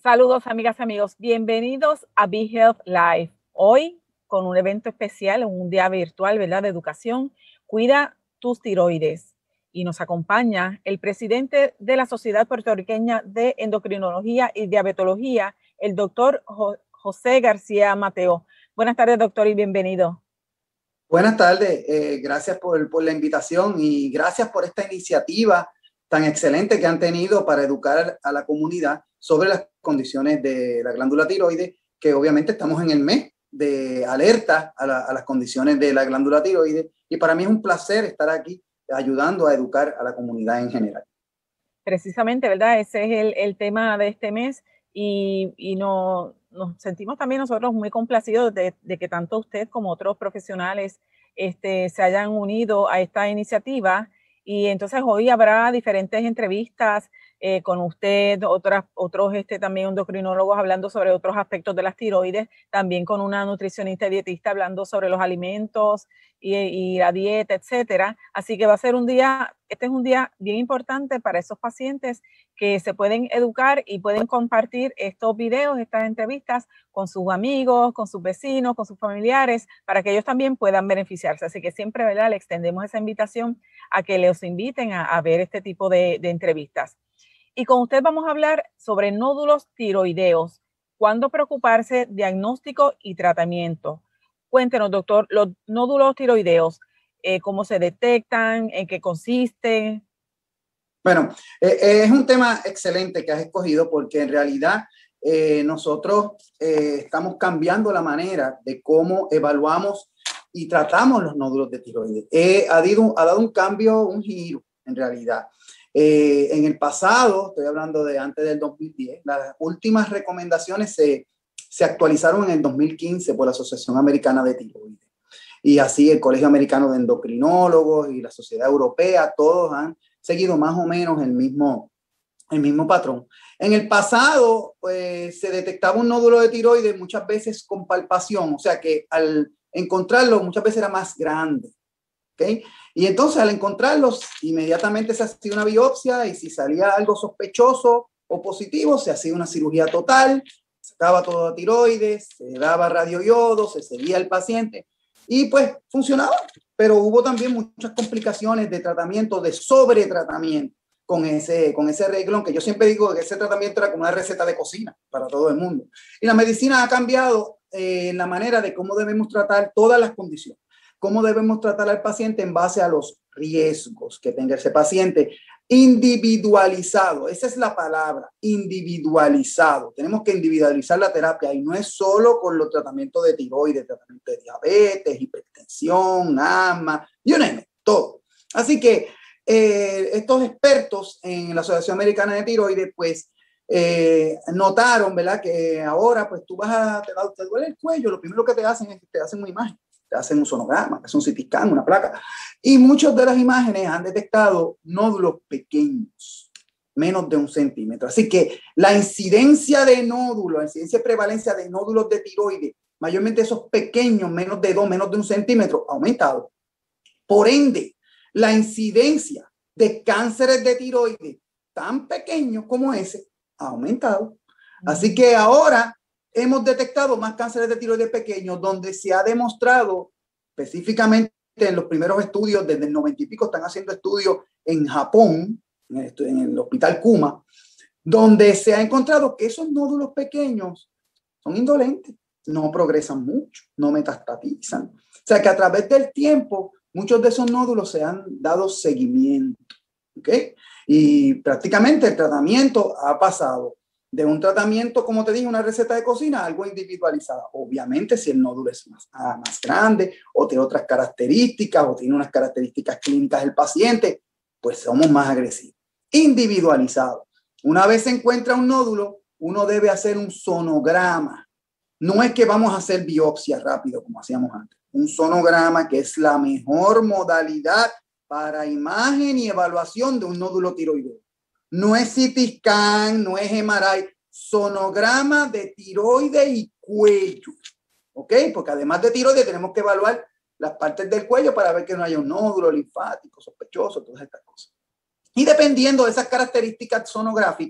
Saludos, amigas y amigos. Bienvenidos a Be Health Live. Hoy con un evento especial, un día virtual, ¿verdad?, de educación. Cuida tus tiroides. Y nos acompaña el presidente de la Sociedad Puertorriqueña de Endocrinología y Diabetología, el doctor José García Mateo. Buenas tardes, doctor, y bienvenido. Buenas tardes. Gracias por la invitación y gracias por esta iniciativa tan excelente que han tenido para educar a la comunidad sobre las condiciones de la glándula tiroides, que obviamente estamos en el mes de alerta a las condiciones de la glándula tiroides, y para mí es un placer estar aquí ayudando a educar a la comunidad en general. Precisamente, ¿verdad? Ese es el tema de este mes y nos sentimos también nosotros muy complacidos de que tanto usted como otros profesionales se hayan unido a esta iniciativa. Y entonces hoy habrá diferentes entrevistas con usted, otros también endocrinólogos hablando sobre otros aspectos de las tiroides, también con una nutricionista y dietista hablando sobre los alimentos y la dieta, etcétera. Así que va a ser este es un día bien importante para esos pacientes que se pueden educar y pueden compartir estos videos, estas entrevistas con sus amigos, con sus vecinos, con sus familiares, para que ellos también puedan beneficiarse. Así que siempre, ¿verdad?, le extendemos esa invitación a que los inviten a ver este tipo de entrevistas. Y con usted vamos a hablar sobre nódulos tiroideos, cuándo preocuparse, diagnóstico y tratamiento. Cuéntenos, doctor, los nódulos tiroideos, cómo se detectan, en qué consisten. Bueno, es un tema excelente que has escogido porque en realidad nosotros estamos cambiando la manera de cómo evaluamos y tratamos los nódulos de tiroides. Ha dado un cambio, un giro en realidad. En el pasado, estoy hablando de antes del 2010, las últimas recomendaciones se actualizaron en el 2015 por la Asociación Americana de Tiroides. Y así el Colegio Americano de Endocrinólogos y la Sociedad Europea, todos han seguido más o menos el mismo patrón. En el pasado, pues, se detectaba un nódulo de tiroides muchas veces con palpación, o sea que al encontrarlo muchas veces era más grande. ¿Okay? Y entonces al encontrarlos, inmediatamente se hacía una biopsia y si salía algo sospechoso o positivo, se hacía una cirugía total, se sacaba toda la tiroides, se daba radioiodo, se seguía el paciente y pues funcionaba, pero hubo también muchas complicaciones de tratamiento, de sobretratamiento con ese reglón, que yo siempre digo que ese tratamiento era como una receta de cocina para todo el mundo. Y la medicina ha cambiado la manera de cómo debemos tratar todas las condiciones. Cómo debemos tratar al paciente en base a los riesgos que tenga ese paciente. Individualizado, esa es la palabra, individualizado. Tenemos que individualizar la terapia y no es solo con los tratamientos de tiroides, tratamiento de diabetes, hipertensión, asma, you name it, todo. Así que estos expertos en la Asociación Americana de Tiroides, pues, notaron, ¿verdad?, que ahora, pues, te duele el cuello, lo primero que te hacen es que te hacen una imagen. Te hacen un sonograma, que es un CT scan, una placa. Y muchas de las imágenes han detectado nódulos pequeños, menos de 1 centímetro. Así que la incidencia de nódulos, la incidencia de prevalencia de nódulos de tiroides, mayormente esos pequeños, menos de 1 centímetro, ha aumentado. Por ende, la incidencia de cánceres de tiroides tan pequeños como ese ha aumentado. Así que ahora hemos detectado más cánceres de tiroides pequeños, donde se ha demostrado específicamente en los primeros estudios, desde el 90 y pico, están haciendo estudios en Japón, en el hospital Kuma, donde se ha encontrado que esos nódulos pequeños son indolentes, no progresan mucho, no metastatizan. O sea que a través del tiempo, muchos de esos nódulos se han dado seguimiento. ¿Ok? Y prácticamente el tratamiento ha pasado de un tratamiento, como te dije, una receta de cocina, algo individualizada. Obviamente, si el nódulo es más grande o tiene otras características o tiene unas características clínicas del paciente, pues somos más agresivos. Individualizado. Una vez se encuentra un nódulo, uno debe hacer un sonograma. No es que vamos a hacer biopsia rápido como hacíamos antes. Un sonograma, que es la mejor modalidad para imagen y evaluación de un nódulo tiroideo. No es CT scan, no es MRI, sonograma de tiroides y cuello. ¿Ok? Porque además de tiroides tenemos que evaluar las partes del cuello para ver que no haya un nódulo linfático sospechoso, todas estas cosas. Y dependiendo de esas características sonográficas,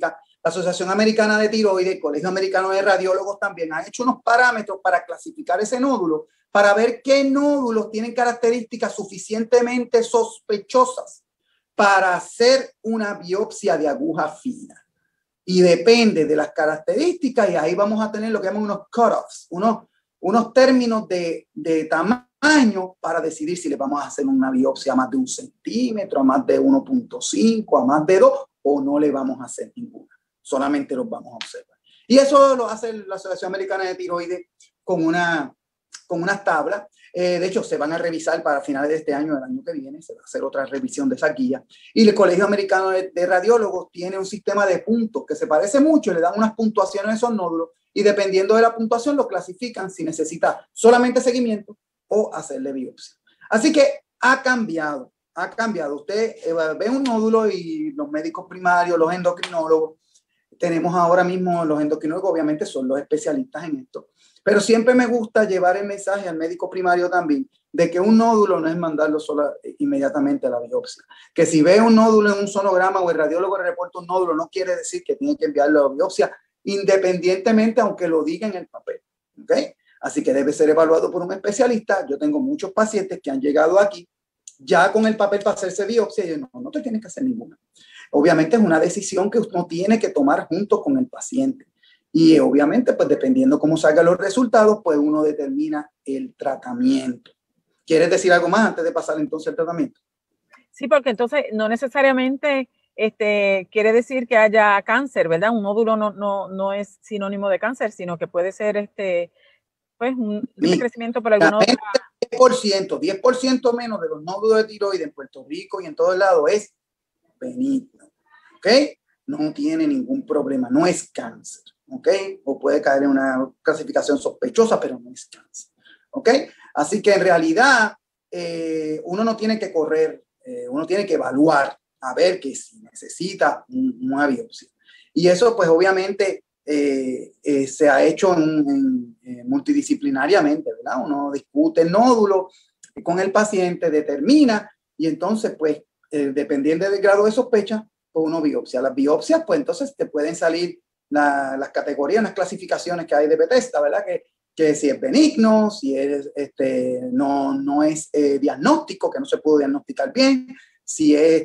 la Asociación Americana de Tiroides, el Colegio Americano de Radiólogos también han hecho unos parámetros para clasificar ese nódulo, para ver qué nódulos tienen características suficientemente sospechosas para hacer una biopsia de aguja fina. Y depende de las características, y ahí vamos a tener lo que llaman unos cutoffs, unos términos de tamaño para decidir si le vamos a hacer una biopsia a más de 1 centímetro, a más de 1.5, a más de 2, o no le vamos a hacer ninguna. Solamente los vamos a observar. Y eso lo hace la Asociación Americana de Tiroides con unas tablas. De hecho, se van a revisar para finales de este año, del año que viene, se va a hacer otra revisión de esa guía. Y el Colegio Americano de Radiólogos tiene un sistema de puntos que se parece mucho, le dan unas puntuaciones a esos nódulos y dependiendo de la puntuación lo clasifican si necesita solamente seguimiento o hacerle biopsia. Así que ha cambiado. Usted ve un nódulo y los médicos primarios, los endocrinólogos, tenemos ahora mismo los endocrinólogos, obviamente son los especialistas en esto, pero siempre me gusta llevar el mensaje al médico primario también de que un nódulo no es mandarlo inmediatamente a la biopsia. Que si ve un nódulo en un sonograma o el radiólogo le reporta un nódulo, no quiere decir que tiene que enviarlo a la biopsia, independientemente aunque lo diga en el papel. ¿Okay? Así que debe ser evaluado por un especialista. Yo tengo muchos pacientes que han llegado aquí ya con el papel para hacerse biopsia y yo no te tienes que hacer ninguna. Obviamente es una decisión que uno tiene que tomar junto con el paciente. Y obviamente, pues dependiendo cómo salgan los resultados, pues uno determina el tratamiento. ¿Quieres decir algo más antes de pasar entonces al tratamiento? Sí, porque entonces no necesariamente quiere decir que haya cáncer, ¿verdad? Un nódulo no es sinónimo de cáncer, sino que puede ser pues un crecimiento por alguna otra. 10% menos de los nódulos de tiroides en Puerto Rico y en todo el lado es benigno, ¿ok? No tiene ningún problema, no es cáncer, ¿ok? O puede caer en una clasificación sospechosa, pero no es cáncer, ¿ok? Así que en realidad uno no tiene que correr, uno tiene que evaluar a ver que si necesita una biopsia. Y eso pues obviamente se ha hecho multidisciplinariamente, ¿verdad? Uno discute el nódulo con el paciente, determina y entonces pues dependiendo del grado de sospecha, pues uno biopsia. Las biopsias, pues entonces te pueden salir las categorías, las clasificaciones que hay de Bethesda, ¿verdad? Que si es benigno, si es, no es diagnóstico, que no se pudo diagnosticar bien, si es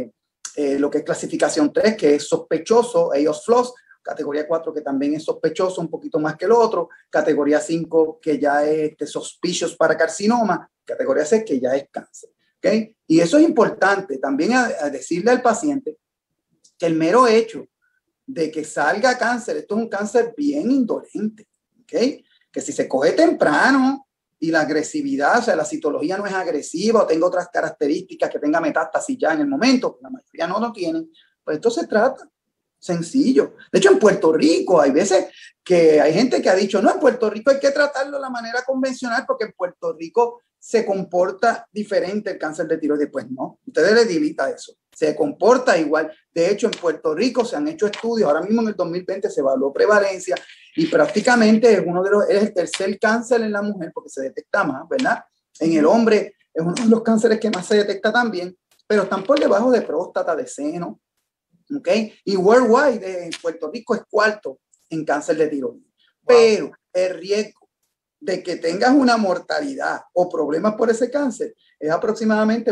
lo que es clasificación 3, que es sospechoso, ellos floss, categoría 4 que también es sospechoso un poquito más que el otro, categoría 5 que ya es suspicious para carcinoma, categoría 6 que ya es cáncer. ¿Okay? Y eso es importante también a decirle al paciente que el mero hecho de que salga cáncer, esto es un cáncer bien indolente, ¿okay? Que si se coge temprano y la agresividad, o sea, la citología no es agresiva o tenga otras características que tenga metástasis ya en el momento, la mayoría no lo tienen, pues esto se trata. Sencillo. De hecho, en Puerto Rico hay veces que hay gente que ha dicho, no, en Puerto Rico hay que tratarlo de la manera convencional porque en Puerto Rico se comporta diferente el cáncer de tiroides. Pues no, ustedes le debilita eso. Se comporta igual. De hecho, en Puerto Rico se han hecho estudios. Ahora mismo en el 2020 se evaluó prevalencia y prácticamente es el tercer cáncer en la mujer porque se detecta más, ¿verdad? En el hombre es uno de los cánceres que más se detecta también, pero están por debajo de próstata, de seno. ¿Okay? Y worldwide, en Puerto Rico es cuarto en cáncer de tiroides. Wow. Pero el riesgo de que tengas una mortalidad o problemas por ese cáncer es aproximadamente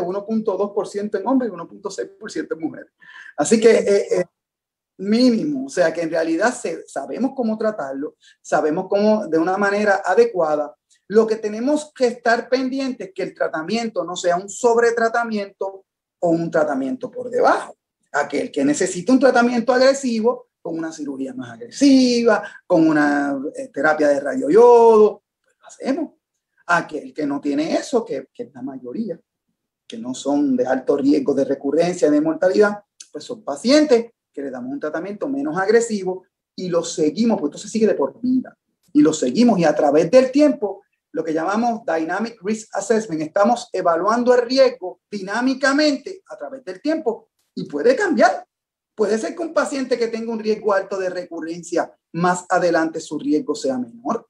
1.2% en hombres y 1.6% en mujeres. Así que mínimo, o sea que en realidad sabemos cómo tratarlo, sabemos cómo de una manera adecuada. Lo que tenemos que estar pendientes es que el tratamiento no sea un sobretratamiento o un tratamiento por debajo. Aquel que necesita un tratamiento agresivo, con una cirugía más agresiva, con una terapia de radioyodo, pues lo hacemos. Aquel que no tiene eso, que es la mayoría, que no son de alto riesgo de recurrencia, de mortalidad, pues son pacientes que le damos un tratamiento menos agresivo y lo seguimos, pues entonces sigue de por vida. Y lo seguimos y a través del tiempo, lo que llamamos Dynamic Risk Assessment, estamos evaluando el riesgo dinámicamente a través del tiempo. Y puede cambiar. Puede ser que un paciente que tenga un riesgo alto de recurrencia, más adelante su riesgo sea menor.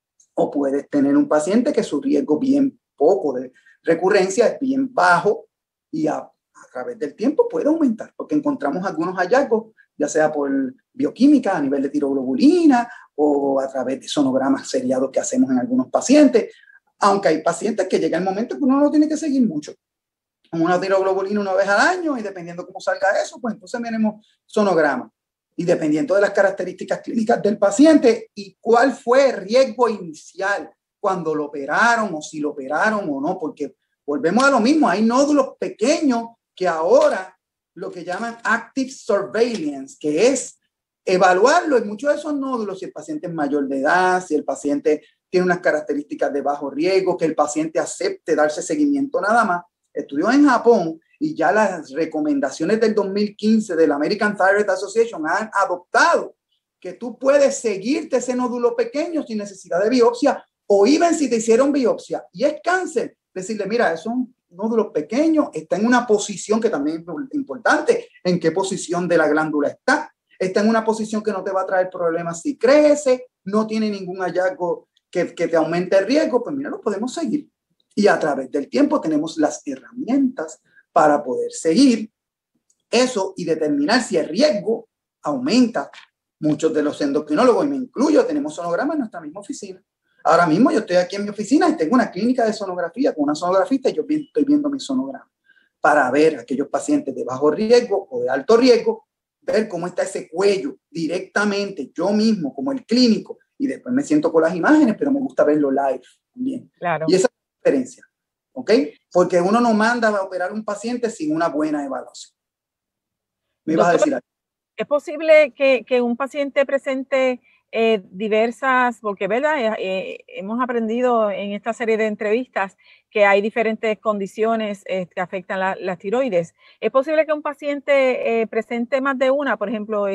O puedes tener un paciente que su riesgo bien poco de recurrencia es bien bajo y a través del tiempo puede aumentar, porque encontramos algunos hallazgos ya sea por bioquímica a nivel de tiroglobulina o a través de sonogramas seriados que hacemos en algunos pacientes, aunque hay pacientes que llega el momento que uno no tiene que seguir mucho. Una tiroglobulina una vez al año y dependiendo cómo salga eso, pues entonces tenemos sonograma. Y dependiendo de las características clínicas del paciente y cuál fue el riesgo inicial cuando lo operaron o si lo operaron o no, porque volvemos a lo mismo, hay nódulos pequeños que ahora lo que llaman active surveillance, que es evaluarlo en muchos de esos nódulos, si el paciente es mayor de edad, si el paciente tiene unas características de bajo riesgo, que el paciente acepte darse seguimiento nada más. Estudios en Japón y ya las recomendaciones del 2015 de la American Thyroid Association han adoptado que tú puedes seguirte ese nódulo pequeño sin necesidad de biopsia o even si te hicieron biopsia y es cáncer, decirle, mira, es un nódulo pequeño, está en una posición que también es importante, en qué posición de la glándula está en una posición que no te va a traer problemas si crece, no tiene ningún hallazgo que te aumente el riesgo, pues mira, lo podemos seguir. Y a través del tiempo tenemos las herramientas para poder seguir eso y determinar si el riesgo aumenta. Muchos de los endocrinólogos, y me incluyo, tenemos sonograma en nuestra misma oficina. Ahora mismo yo estoy aquí en mi oficina y tengo una clínica de sonografía con una sonografista y yo estoy viendo mi sonograma para ver a aquellos pacientes de bajo riesgo o de alto riesgo, ver cómo está ese cuello directamente, yo mismo como el clínico, y después me siento con las imágenes, pero me gusta verlo live también. Claro. Y esa es la diferencia, ¿ok? Porque uno no manda a operar a un paciente sin una buena evaluación. ¿Me ibas a decir algo? ¿Es posible que un paciente presente diversas, porque verdad, hemos aprendido en esta serie de entrevistas que hay diferentes condiciones que afectan las tiroides? ¿Es posible que un paciente presente más de una, por ejemplo,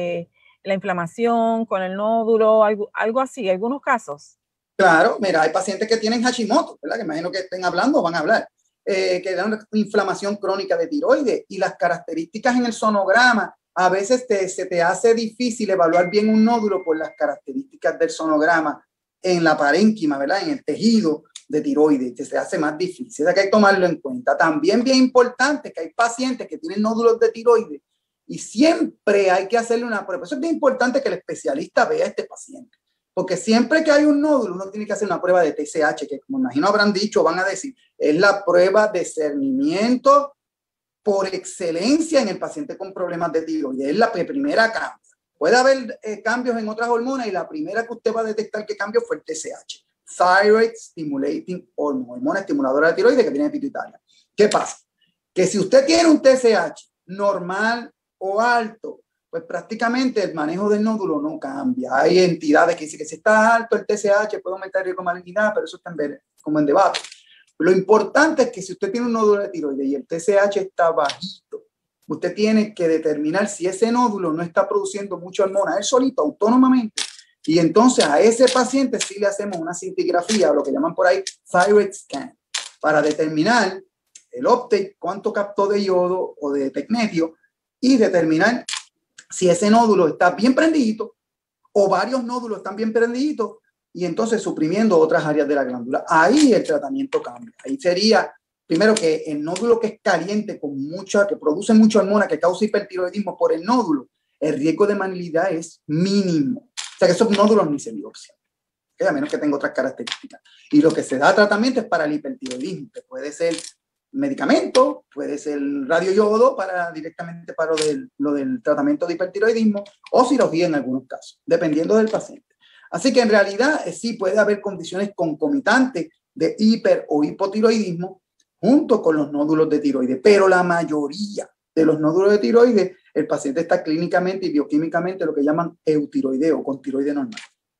la inflamación con el nódulo, algo así, algunos casos? Claro, mira, hay pacientes que tienen Hashimoto, ¿verdad? Que imagino que estén hablando o van a hablar, que dan una inflamación crónica de tiroides y las características en el sonograma. A veces se te hace difícil evaluar bien un nódulo por las características del sonograma en la parénquima, ¿verdad? En el tejido de tiroides, que se hace más difícil. O sea que hay que tomarlo en cuenta. También bien importante que hay pacientes que tienen nódulos de tiroides y siempre hay que hacerle una prueba. Eso es bien importante que el especialista vea a este paciente. Porque siempre que hay un nódulo, uno tiene que hacer una prueba de TSH, que como imagino habrán dicho, van a decir, es la prueba de cernimiento por excelencia en el paciente con problemas de tiroides. Es la primera cambia. Puede haber cambios en otras hormonas y la primera que usted va a detectar que cambió fue el TSH. Thyroid Stimulating Hormone, hormona estimuladora de tiroides que viene de pituitaria. ¿Qué pasa? Que si usted tiene un TSH normal o alto, pues prácticamente el manejo del nódulo no cambia. Hay entidades que dicen que si está alto el TSH puede aumentar el riesgo de malignidad, pero eso está como en debate. Lo importante es que si usted tiene un nódulo de tiroides y el TSH está bajito, usted tiene que determinar si ese nódulo no está produciendo mucha hormona, él solito, autónomamente. Y entonces a ese paciente sí le hacemos una cintigrafía, o lo que llaman por ahí thyroid scan, para determinar el uptake, cuánto captó de yodo o de tecnetio, y determinar si ese nódulo está bien prendidito o varios nódulos están bien prendiditos y entonces suprimiendo otras áreas de la glándula. Ahí el tratamiento cambia. Ahí sería, primero, que el nódulo que es caliente, que produce mucha hormona, que causa hipertiroidismo por el nódulo, el riesgo de malignidad es mínimo. O sea que esos nódulos ni se biopsian, ¿okay? A menos que tenga otras características. Y lo que se da tratamiento es para el hipertiroidismo, que puede ser medicamento, puede ser radioyodo directamente para lo del tratamiento de hipertiroidismo o cirugía en algunos casos, dependiendo del paciente. Así que en realidad sí puede haber condiciones concomitantes de hiper o hipotiroidismo junto con los nódulos de tiroides, pero la mayoría de los nódulos de tiroides, el paciente está clínicamente y bioquímicamente lo que llaman eutiroideo, con tiroide normal.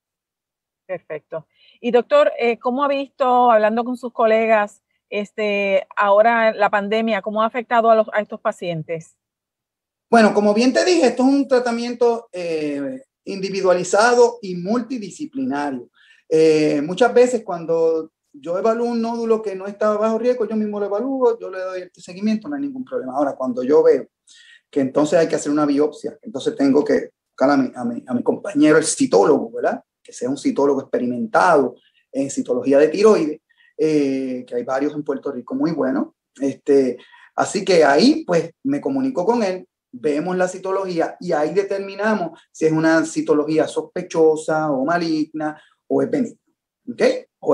Perfecto. Y doctor, ¿cómo ha visto, hablando con sus colegas, ahora la pandemia, cómo ha afectado a estos pacientes? Bueno, como bien te dije, esto es un tratamiento individualizado y multidisciplinario. Muchas veces cuando yo evalúo un nódulo que no está bajo riesgo, yo mismo lo evalúo, yo le doy este seguimiento, no hay ningún problema. Ahora, cuando yo veo que entonces hay que hacer una biopsia, entonces tengo que buscar a mi compañero, el citólogo, ¿verdad? Que sea un citólogo experimentado en citología de tiroides, que hay varios en Puerto Rico muy buenos. Así que ahí pues me comunico con él vemos la citología y ahí determinamos si es una citología sospechosa o maligna o es benigna, ¿ok?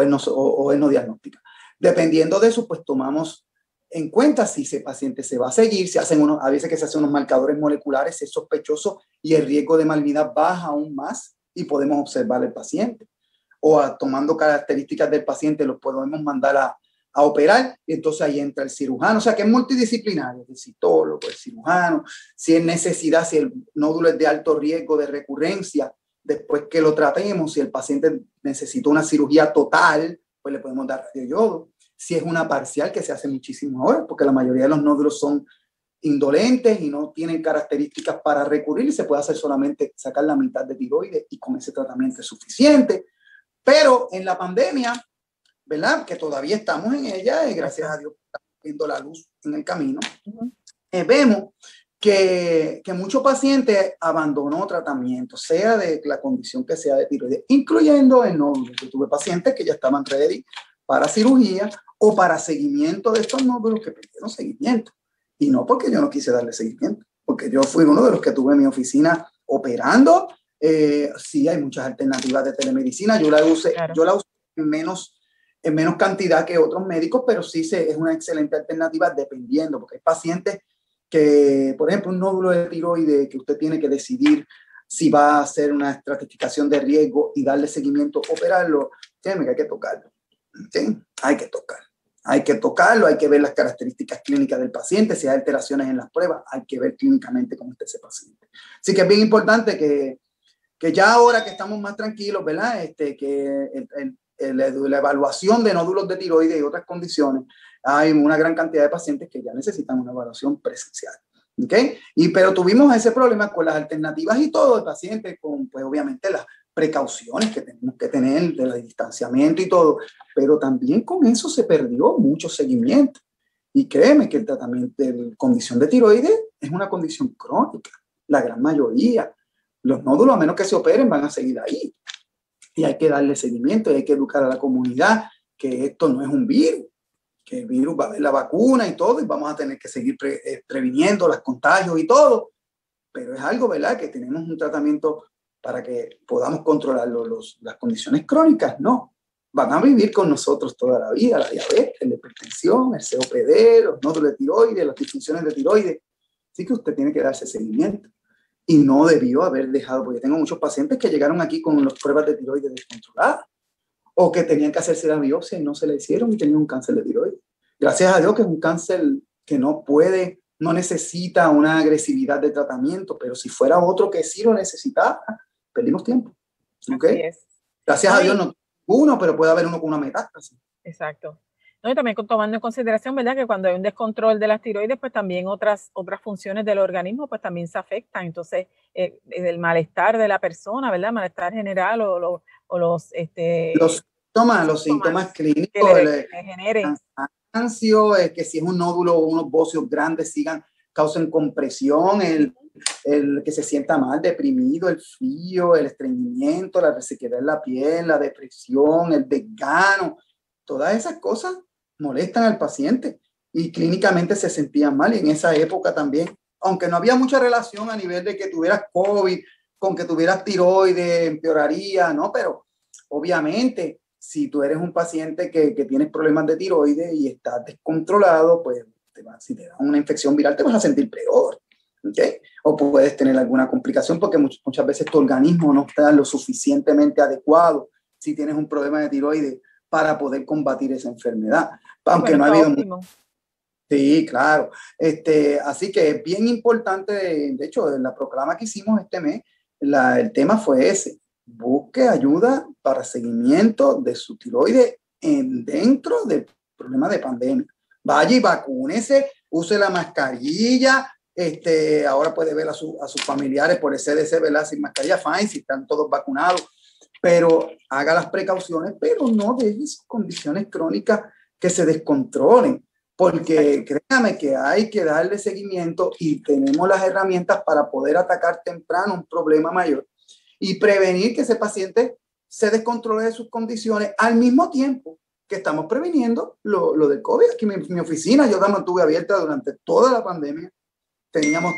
O es no diagnóstica. Dependiendo de eso, pues tomamos en cuenta si ese paciente se va a seguir, a veces que se hacen unos marcadores moleculares, si es sospechoso y el riesgo de malignidad baja aún más y podemos observar al paciente. O tomando características del paciente, los podemos mandar a operar y entonces ahí entra el cirujano, o sea que es multidisciplinario, el citólogo, el cirujano, si es necesidad, si el nódulo es de alto riesgo de recurrencia, después que lo tratemos, si el paciente necesita una cirugía total, pues le podemos dar radioyodo. Si es una parcial, que se hace muchísimo ahora, porque la mayoría de los nódulos son indolentes y no tienen características para recurrir y se puede hacer solamente sacar la mitad de tiroides y con ese tratamiento es suficiente. Pero en la pandemia, ¿verdad? Que todavía estamos en ella y gracias a Dios estamos viendo la luz en el camino. Vemos que muchos pacientes abandonó tratamiento, sea de la condición que sea de tiroides, incluyendo el nódulo. Yo tuve pacientes que ya estaban ready para cirugía o para seguimiento de estos nódulos que pidieron seguimiento. Y no porque yo no quise darle seguimiento, porque yo fui uno de los que tuve en mi oficina operando. Sí, hay muchas alternativas de telemedicina. Yo la usé en menos cantidad que otros médicos, pero sí es una excelente alternativa dependiendo, porque hay pacientes que, por ejemplo, un nódulo de tiroides que usted tiene que decidir si va a hacer una estratificación de riesgo y darle seguimiento, operarlo, créeme que hay que tocarlo. ¿Sí? Hay que tocarlo, hay que ver las características clínicas del paciente, si hay alteraciones en las pruebas, hay que ver clínicamente cómo está ese paciente. Así que es bien importante que ya ahora que estamos más tranquilos, ¿verdad? Que la evaluación de nódulos de tiroides y otras condiciones, hay una gran cantidad de pacientes que ya necesitan una evaluación presencial. ¿Okay? Pero tuvimos ese problema con las alternativas y todo, el paciente con, pues obviamente, las precauciones que tenemos que tener del distanciamiento y todo, pero también con eso se perdió mucho seguimiento. Y créeme que el tratamiento de condición de tiroides es una condición crónica, la gran mayoría. Los nódulos, a menos que se operen, van a seguir ahí. Y hay que darle seguimiento y hay que educar a la comunidad que esto no es un virus, que el virus va a haber la vacuna y todo, y vamos a tener que seguir previniendo los contagios y todo. Pero es algo, ¿verdad?, que tenemos un tratamiento para que podamos controlar las condiciones crónicas. No, van a vivir con nosotros toda la vida, la diabetes, la hipertensión, el COPD, los nódulos de tiroides, las disfunciones de tiroides. Así que usted tiene que darse seguimiento. Y no debió haber dejado, porque tengo muchos pacientes que llegaron aquí con las pruebas de tiroides descontroladas o que tenían que hacerse la biopsia y no se la hicieron y tenían un cáncer de tiroides. Gracias a Dios que es un cáncer que no necesita una agresividad de tratamiento, pero si fuera otro que sí lo necesitaba, perdimos tiempo. ¿Okay? Gracias a Dios no uno, pero puede haber uno con una metástasis. Exacto. No, y también tomando en consideración, ¿verdad?, que cuando hay un descontrol de las tiroides, pues también otras funciones del organismo, pues también se afectan. Entonces, el malestar de la persona, ¿verdad?, malestar general o los síntomas clínicos que le generen. Cansancio, que si es un nódulo o unos bocios grandes causen compresión, el que se sienta mal, deprimido, el frío, el estreñimiento, la resequedad en la piel, la depresión, el desgano, todas esas cosas molestan al paciente y clínicamente se sentían mal. Y en esa época también, aunque no había mucha relación a nivel de que tuvieras COVID con que tuvieras tiroides, empeoraría, ¿no? Pero obviamente, si tú eres un paciente que tienes problemas de tiroides y estás descontrolado, pues si te da una infección viral te vas a sentir peor. ¿Okay? O puedes tener alguna complicación porque muchas veces tu organismo no está lo suficientemente adecuado si tienes un problema de tiroides para poder combatir esa enfermedad. Aunque no ha habido... Sí, claro. Así que es bien importante, de hecho, en la proclama que hicimos este mes, el tema fue ese: busque ayuda para seguimiento de su tiroides dentro del problema de pandemia. Vaya y vacúnese, use la mascarilla. Ahora puede ver a sus familiares por el CDC, ¿verdad?, sin mascarilla, fine, si están todos vacunados, pero haga las precauciones, pero no deje sus condiciones crónicas que se descontrolen, porque créame que hay que darle seguimiento y tenemos las herramientas para poder atacar temprano un problema mayor y prevenir que ese paciente se descontrole de sus condiciones al mismo tiempo que estamos previniendo lo del COVID. Aquí en mi oficina yo la mantuve abierta durante toda la pandemia teníamos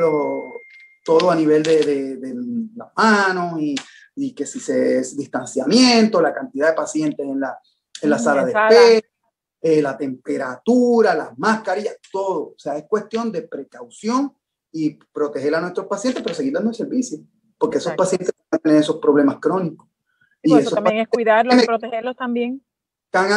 todo a nivel de las manos y que si se distanciamiento, la cantidad de pacientes en la sala de espera, la temperatura, las mascarillas, todo. O sea, es cuestión de precaución y proteger a nuestros pacientes, pero seguir dando el servicio, porque esos pacientes van a tener esos problemas crónicos. Y eso también es cuidarlos y protegerlos también. Han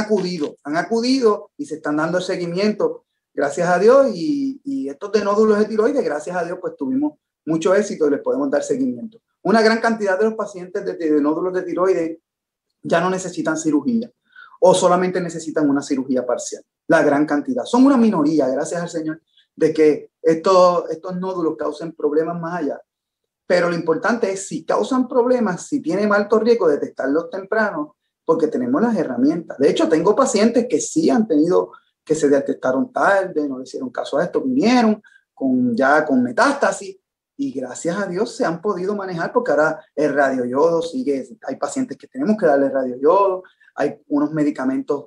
acudido y se están dando el seguimiento, gracias a Dios, y estos de nódulos de tiroides, gracias a Dios, pues tuvimos mucho éxito y les podemos dar seguimiento. Una gran cantidad de los pacientes de nódulos de tiroides ya no necesitan cirugía o solamente necesitan una cirugía parcial. La gran cantidad. Son una minoría, gracias al Señor, de que estos nódulos causen problemas más allá. Pero lo importante es, si causan problemas, si tienen alto riesgo, detectarlos temprano, porque tenemos las herramientas. De hecho, tengo pacientes que sí han tenido, que se detectaron tarde, no le hicieron caso a esto, vinieron ya con metástasis, y gracias a Dios se han podido manejar, porque ahora el radioyodo sigue, hay pacientes que tenemos que darle radioyodo, hay unos medicamentos,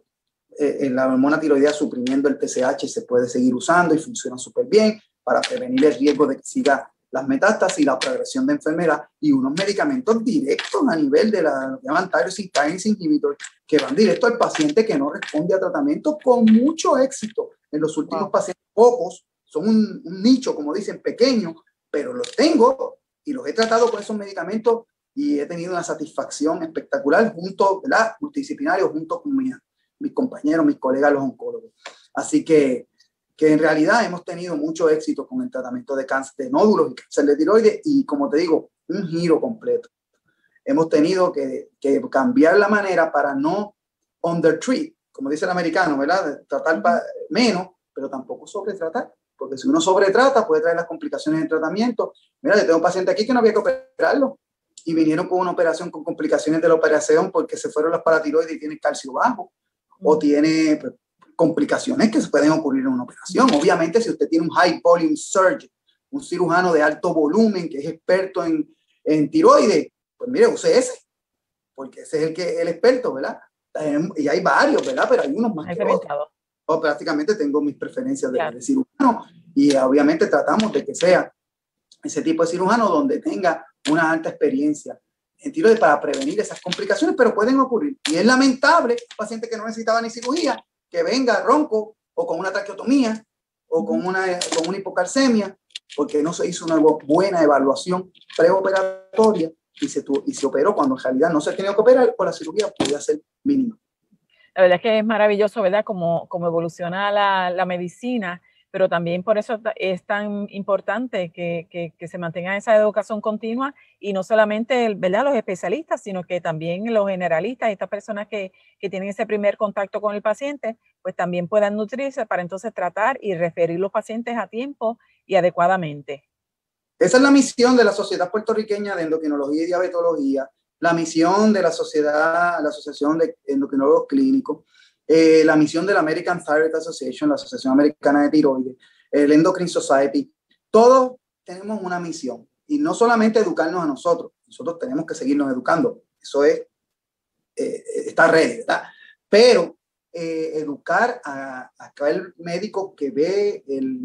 la hormona tiroidea suprimiendo el TSH se puede seguir usando y funciona súper bien para prevenir el riesgo de que siga las metástasis y la progresión de enfermedad, y unos medicamentos directos a nivel de lo que llaman tyrosine kinase inhibitor, que van directo al paciente que no responde a tratamiento, con mucho éxito. En los últimos pacientes, pocos, son un nicho, como dicen, pequeño, pero los tengo y los he tratado con esos medicamentos y he tenido una satisfacción espectacular junto, ¿verdad? Multidisciplinario, junto con mis compañeros, mis colegas, los oncólogos. Así que en realidad hemos tenido mucho éxito con el tratamiento de cáncer de nódulos y cáncer de tiroides, y como te digo, un giro completo. Hemos tenido que cambiar la manera para no undertreat, como dice el americano, ¿verdad? Tratar menos, pero tampoco sobretratar, porque si uno sobretrata puede traer las complicaciones del tratamiento. Mira, yo tengo un paciente aquí que no había que operarlo y vinieron con una operación con complicaciones de la operación porque se fueron las paratiroides y tiene calcio bajo o tiene complicaciones que se pueden ocurrir en una operación. Obviamente, si usted tiene un high volume surgeon, un cirujano de alto volumen que es experto en tiroides, pues mire, use ese, porque ese es el experto, ¿verdad? Y hay varios, ¿verdad? Pero hay unos más que otros. O prácticamente tengo mis preferencias de cirujano, y obviamente tratamos de que sea ese tipo de cirujano donde tenga una alta experiencia en tiroides para prevenir esas complicaciones, pero pueden ocurrir. Y es lamentable, un paciente que no necesitaba ni cirugía, que venga ronco o con una traqueotomía o con una hipocalcemia, porque no se hizo una buena evaluación preoperatoria y se operó cuando en realidad no se tenía que operar, o la cirugía podía ser mínima. La verdad es que es maravilloso, ¿verdad? Como evoluciona la medicina, pero también por eso es tan importante que se mantenga esa educación continua, y no solamente, ¿verdad?, los especialistas, sino que también los generalistas, estas personas que tienen ese primer contacto con el paciente, pues también puedan nutrirse para entonces tratar y referir los pacientes a tiempo y adecuadamente. Esa es la misión de la Sociedad Puertorriqueña de Endocrinología y Diabetología, la misión de la Asociación de Endocrinólogos Clínicos, la misión de la American Thyroid Association, la Asociación Americana de Tiroides, el Endocrine Society. Todos tenemos una misión, y no solamente educarnos a nosotros tenemos que seguirnos educando. Eso es, está ready, ¿verdad? Pero educar a aquel médico que ve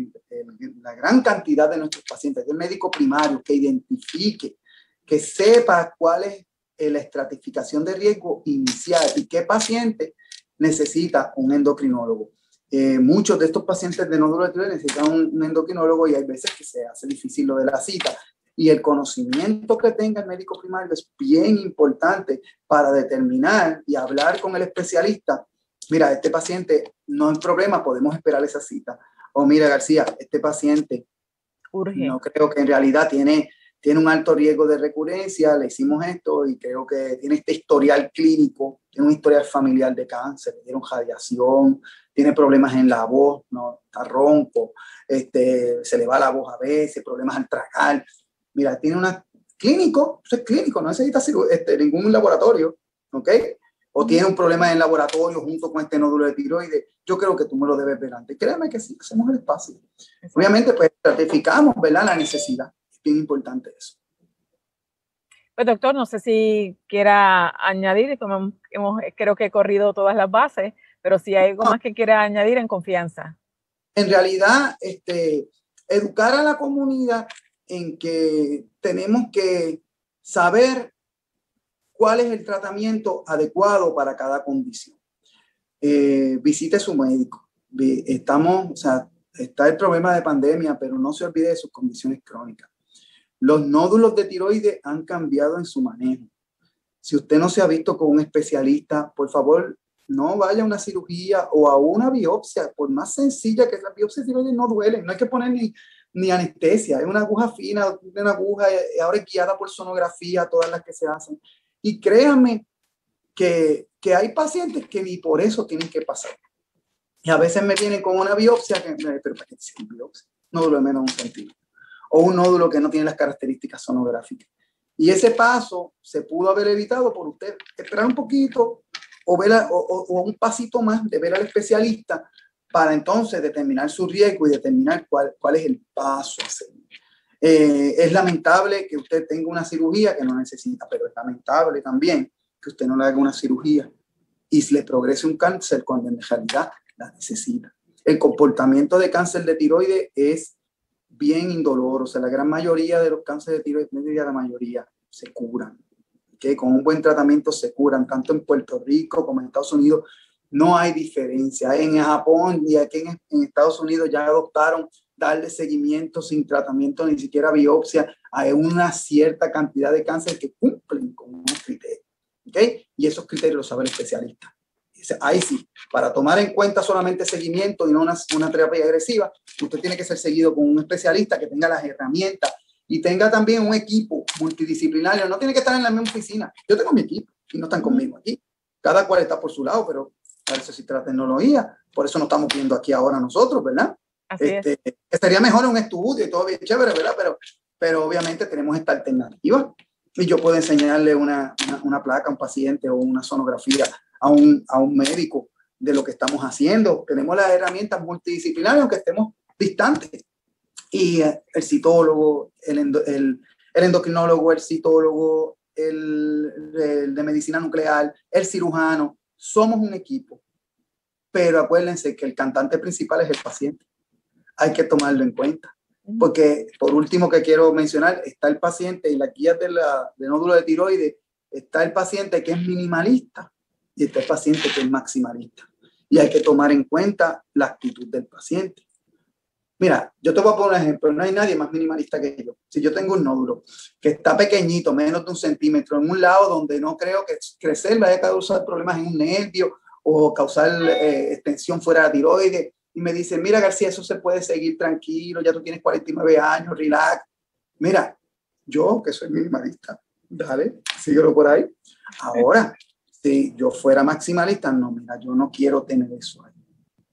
la gran cantidad de nuestros pacientes, el médico primario, que identifique, que sepa cuál es la estratificación de riesgo inicial y qué paciente necesita un endocrinólogo. Muchos de estos pacientes de nódulos de tiroides necesitan un endocrinólogo, y hay veces que se hace difícil lo de la cita. Y el conocimiento que tenga el médico primario es bien importante para determinar y hablar con el especialista. Mira, este paciente no hay problema, podemos esperar esa cita. O mira, García, este paciente no creo que en realidad tiene un alto riesgo de recurrencia, le hicimos esto y creo que tiene este historial clínico, tiene un historial familiar de cáncer, le dieron radiación, tiene problemas en la voz, ¿no? Está ronco, se le va la voz a veces, problemas al tragar. Mira, tiene una clínico, eso es clínico, no necesita ningún laboratorio, ¿ok? O tiene un problema en el laboratorio junto con este nódulo de tiroides. Yo creo que tú me lo debes ver antes. Créeme que sí, hacemos el espacio. Exacto. Obviamente, pues, certificamos, ¿verdad?, la necesidad. Es bien importante eso. Pues, doctor, no sé si quiera añadir, creo que he corrido todas las bases, pero si hay algo más que quiera añadir, en confianza. En realidad, educar a la comunidad en que tenemos que saber cuál es el tratamiento adecuado para cada condición. Visite su médico. O sea, está el problema de pandemia, pero no se olvide de sus condiciones crónicas. Los nódulos de tiroides han cambiado en su manejo. Si usted no se ha visto con un especialista, por favor, no vaya a una cirugía o a una biopsia, por más sencilla que la biopsia de tiroides no duele, no hay que poner ni anestesia, es una aguja fina, una aguja, ahora es guiada por sonografía, todas las que se hacen. Y créanme que hay pacientes que ni por eso tienen que pasar. Y a veces me vienen con una biopsia, pero ¿para qué te hicieron biopsia? Nódulo de menos de 1 centímetro. O un nódulo que no tiene las características sonográficas. Y ese paso se pudo haber evitado por usted esperar un poquito o un pasito más de ver al especialista para entonces determinar su riesgo y determinar cuál es el paso a seguir. Es lamentable que usted tenga una cirugía que no necesita, pero es lamentable también que usted no le haga una cirugía y le progrese un cáncer cuando en realidad la necesita. El comportamiento de cáncer de tiroides es bien indoloro. O sea, la gran mayoría de los cánceres de tiroides, no diría la mayoría, se curan. ¿Okay? Con un buen tratamiento se curan, tanto en Puerto Rico como en Estados Unidos. No hay diferencia. En Japón y aquí en Estados Unidos ya adoptaron darle seguimiento sin tratamiento, ni siquiera biopsia, a una cierta cantidad de cáncer que cumplen con unos criterios. ¿Okay? Y esos criterios los sabe el especialista. Ahí sí, para tomar en cuenta solamente seguimiento y no una terapia agresiva, usted tiene que ser seguido con un especialista que tenga las herramientas y tenga también un equipo multidisciplinario. No tiene que estar en la misma oficina. Yo tengo mi equipo y no están conmigo aquí. Cada cual está por su lado, pero para eso existe la tecnología. Por eso nos estamos viendo aquí ahora nosotros, ¿verdad? Estaría mejor en un estudio y todo bien chévere, ¿verdad? Pero obviamente tenemos esta alternativa y yo puedo enseñarle una placa a un paciente o una sonografía a un médico de lo que estamos haciendo. Tenemos las herramientas multidisciplinarias, aunque estemos distantes. Y el citólogo, el endocrinólogo, el citólogo, el de medicina nuclear, el cirujano, somos un equipo. Pero acuérdense que el cantante principal es el paciente. Hay que tomarlo en cuenta. Porque, por último que quiero mencionar, está el paciente y la guía de nódulo de tiroides, está el paciente que es minimalista y está el paciente que es maximalista. Y hay que tomar en cuenta la actitud del paciente. Mira, yo te voy a poner un ejemplo. No hay nadie más minimalista que yo. Si yo tengo un nódulo que está pequeñito, menos de 1 centímetro, en un lado donde no creo que crecer vaya a causar problemas en un nervio o causar extensión fuera de la tiroides, y me dice, mira García, eso se puede seguir tranquilo, ya tú tienes 49 años, relax. Mira, yo que soy minimalista, dale, síguelo por ahí. Ahora, si yo fuera maximalista, no, mira, yo no quiero tener eso ahí.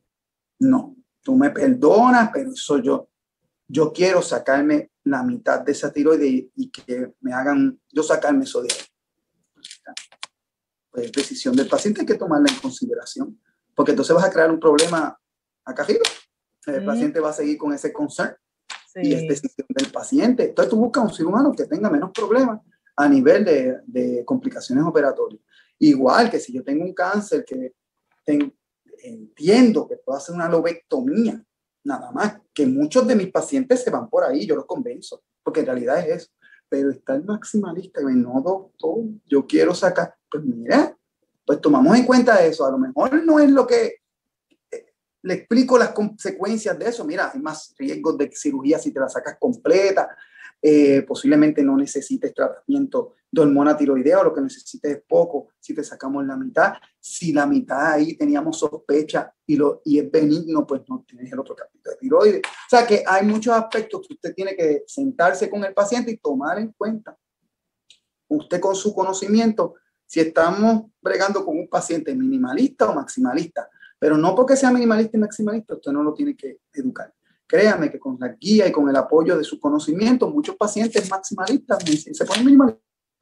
No, tú me perdonas, pero eso yo quiero sacarme la mitad de esa tiroides y que me hagan, yo sacarme eso de ahí. Pues decisión del paciente, hay que tomarla en consideración, porque entonces vas a crear un problema acá arriba. El paciente va a seguir con ese concern y es decisión del paciente. Entonces tú buscas un cirujano que tenga menos problemas a nivel de complicaciones operatorias. Igual que si yo tengo un cáncer que entiendo que puedo hacer una lobectomía, nada más, que muchos de mis pacientes se van por ahí, yo los convenzo, porque en realidad es eso. Pero está el maximalista, y no, doctor, yo quiero sacar, pues mira, pues tomamos en cuenta eso. A lo mejor no es lo que le explico las consecuencias de eso. Mira, hay más riesgos de cirugía si te la sacas completa. Posiblemente no necesites tratamiento de hormona tiroidea, o lo que necesites es poco si te sacamos la mitad. Si la mitad ahí teníamos sospecha y es benigno, pues no tienes el otro capítulo de tiroides. O sea que hay muchos aspectos que usted tiene que sentarse con el paciente y tomar en cuenta. Usted con su conocimiento, si estamos bregando con un paciente minimalista o maximalista, pero no porque sea minimalista y maximalista, usted no lo tiene que educar. Créame que con la guía y con el apoyo de su conocimiento, muchos pacientes maximalistas se ponen minimalistas.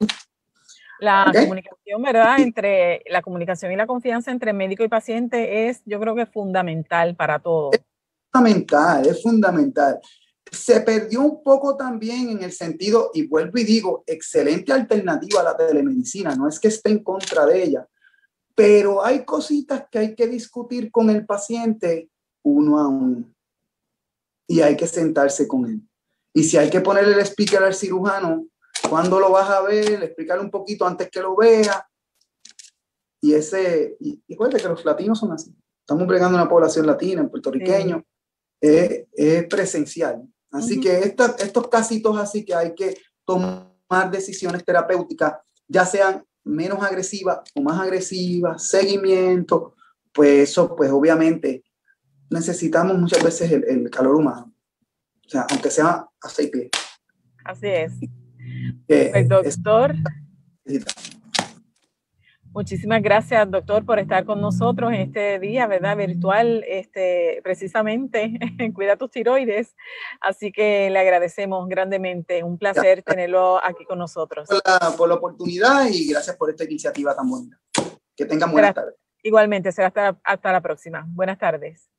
La comunicación, ¿verdad? Entre la comunicación y la confianza entre médico y paciente es, yo creo que es fundamental para todo. Es fundamental. Se perdió un poco también en el sentido, y vuelvo y digo, excelente alternativa a la telemedicina, no es que esté en contra de ella, pero hay cositas que hay que discutir con el paciente uno a uno. y hay que sentarse con él. Y si hay que ponerle el speaker al cirujano, ¿cuándo lo vas a ver? Explicarle un poquito antes que lo vea. Y recuerda que los latinos son así. Estamos bregando una población latina, en puertorriqueño. Sí. Es presencial. Así que estos casitos así que hay que tomar decisiones terapéuticas, ya sean menos agresivas o más agresivas, seguimiento, pues eso, pues obviamente necesitamos muchas veces el calor humano. O sea, aunque sea a 6 pies. Así es. Pues, doctor, muchísimas gracias, doctor, por estar con nosotros en este día, ¿verdad? Virtual, precisamente, Cuida tus tiroides. Así que le agradecemos grandemente. Un placer tenerlo aquí con nosotros. Por la oportunidad y gracias por esta iniciativa tan bonita. Que tengan buenas tardes. Igualmente, será hasta la próxima. Buenas tardes.